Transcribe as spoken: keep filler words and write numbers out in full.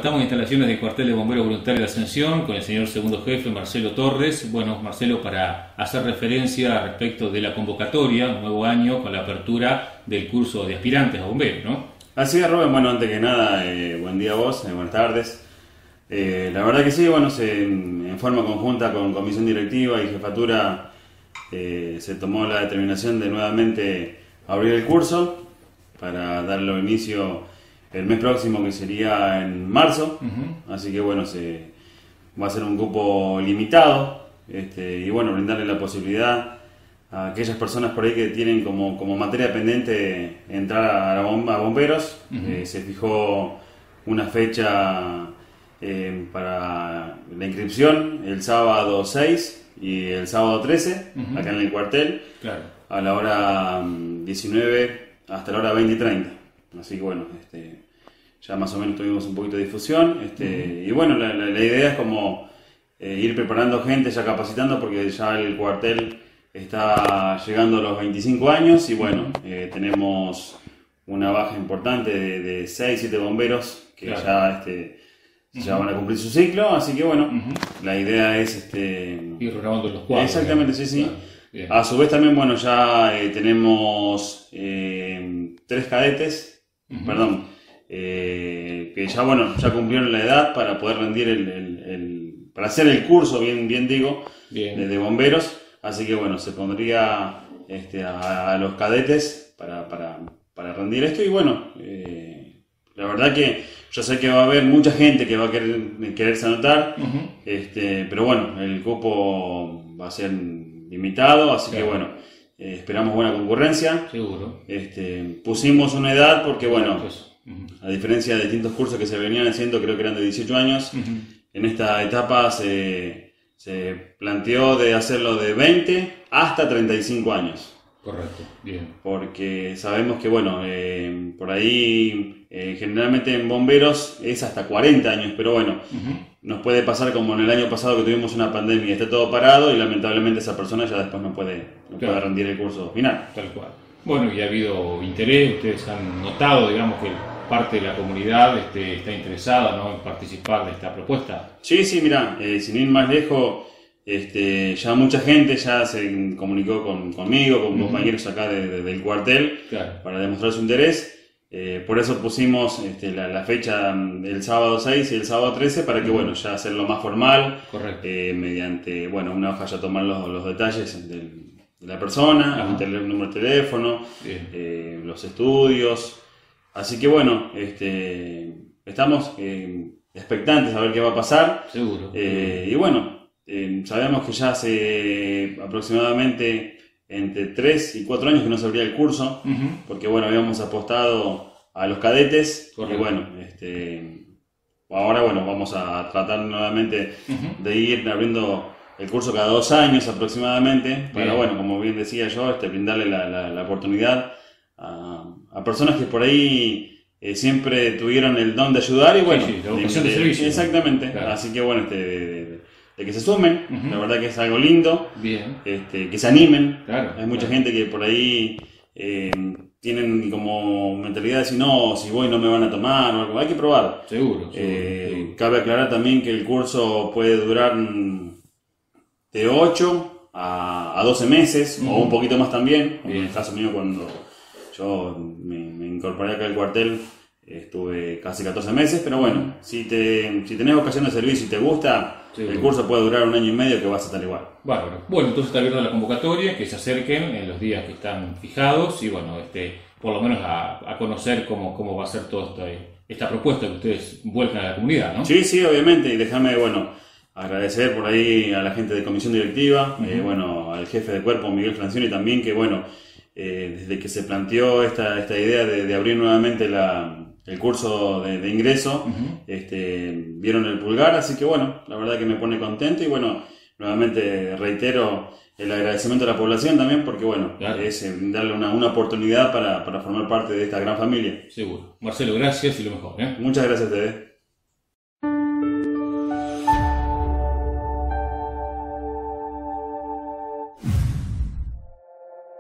estamos en instalaciones del Cuartel de Bomberos Voluntarios de Ascensión con el señor segundo jefe Marcelo Torres. Bueno, Marcelo, para hacer referencia respecto de la convocatoria, un nuevo año con la apertura del curso de aspirantes a bomberos, ¿no? Así es, Rubén. Bueno, antes que nada, eh, buen día a vos, eh, buenas tardes. Eh, la verdad que sí, bueno, se, en forma conjunta con comisión directiva y jefatura eh, se tomó la determinación de nuevamente abrir el curso para darle inicio el mes próximo, que sería en marzo. Uh-huh. Así que bueno, se va a ser un cupo limitado, este, y bueno, brindarle la posibilidad a aquellas personas por ahí que tienen como, como materia pendiente entrar a, la bomba, a bomberos. Uh-huh. Eh, se fijó una fecha eh, para la inscripción el sábado seis y el sábado trece, uh-huh, acá en el cuartel, claro, a la hora diecinueve hasta la hora veinte y treinta. Así que bueno, este, ya más o menos tuvimos un poquito de difusión, este, uh-huh, y bueno, la, la, la idea es como eh, ir preparando gente, ya capacitando, porque ya el cuartel está llegando a los veinticinco años y bueno, eh, tenemos una baja importante de, de seis, siete bomberos que claro, ya, este, uh-huh, ya van a cumplir su ciclo, así que bueno, uh-huh, la idea es este, ir renovando los cuadros. Exactamente, sí, sí. Claro. A su vez también, bueno, ya eh, tenemos eh, tres cadetes, uh-huh, perdón, eh, que ya, bueno, ya cumplieron la edad para poder rendir el, el, el para hacer el curso, bien, bien digo, bien, de, de bomberos. Así que bueno, se pondría este, a, a los cadetes para, para, para rendir esto. Y bueno, eh, la verdad que yo sé que va a haber mucha gente que va a querer, quererse anotar, uh-huh, este, pero bueno, el cupo va a ser limitado, así claro, que bueno, eh, esperamos buena concurrencia. Seguro. Este, pusimos una edad porque bueno, pues, uh-huh, a diferencia de distintos cursos que se venían haciendo, creo que eran de dieciocho años, uh-huh, en esta etapa se, se planteó de hacerlo de veinte hasta treinta y cinco años. Correcto, bien. Porque sabemos que bueno, eh, por ahí eh, generalmente en bomberos es hasta cuarenta años, pero bueno, uh-huh, nos puede pasar como en el año pasado que tuvimos una pandemia y está todo parado y lamentablemente esa persona ya después no puede, no claro, puede rendir el curso final. Tal cual. Bueno, y ha habido interés, ustedes han notado, digamos, que parte de la comunidad este, está interesada, ¿no?, en participar de esta propuesta. Sí, sí, mirá, eh, sin ir más lejos, este, ya mucha gente ya se comunicó con, conmigo, con, uh-huh, compañeros acá de, de, del cuartel, claro, para demostrar su interés. Eh, por eso pusimos este, la, la fecha el sábado seis y el sábado trece para que, uh-huh, bueno, ya hacerlo más formal. Correcto. Eh, mediante, bueno, una hoja ya tomar los, los detalles del, de la persona, uh-huh, el número de teléfono, eh, los estudios. Así que bueno, este, estamos eh, expectantes a ver qué va a pasar. Seguro. Eh, y bueno, eh, sabemos que ya hace aproximadamente entre tres y cuatro años que no se abría el curso, uh-huh, porque bueno, habíamos apostado a los cadetes. Correcto. Y bueno, este, ahora bueno, vamos a tratar nuevamente, uh-huh, de ir abriendo el curso cada dos años aproximadamente, para bien, bueno, como bien decía yo, este, brindarle la, la, la oportunidad a, a personas que por ahí eh, siempre tuvieron el don de ayudar y bueno, sí, sí, la vocación de, de, de servicio. Exactamente, claro, así que bueno, este, de, de, de que se sumen, uh-huh, la verdad que es algo lindo, bien, este, que se animen. Claro, hay mucha claro, gente que por ahí eh, tienen como mentalidad de decir, no, si voy no me van a tomar o algo, hay que probar. Seguro, seguro, eh, seguro. Cabe aclarar también que el curso puede durar de ocho a doce meses, uh-huh, o un poquito más también. Bien. En el caso mío, cuando yo me, me incorporé acá al cuartel, estuve casi catorce meses, pero bueno, uh-huh, si, te, si tenés ocasión de servicio y te gusta, sí, el curso puede durar un año y medio que vas a estar igual. Bárbaro. Bueno, entonces está abierta la convocatoria, que se acerquen en los días que están fijados y bueno, este, por lo menos a, a conocer cómo, cómo va a ser toda esta, esta propuesta que ustedes vuelcan a la comunidad, ¿no? Sí, sí, obviamente, y déjame, bueno, agradecer por ahí a la gente de comisión directiva, uh-huh, eh, bueno, al jefe de cuerpo, Miguel Francioni también, que bueno, eh, desde que se planteó esta, esta idea de, de abrir nuevamente la, el curso de, de ingreso, uh-huh, este, vieron el pulgar, así que bueno, la verdad que me pone contento y bueno, nuevamente reitero el agradecimiento a la población también, porque bueno, claro, es eh, darle una, una oportunidad para, para formar parte de esta gran familia. Seguro. Marcelo, gracias y lo mejor, ¿eh? Muchas gracias a ustedes.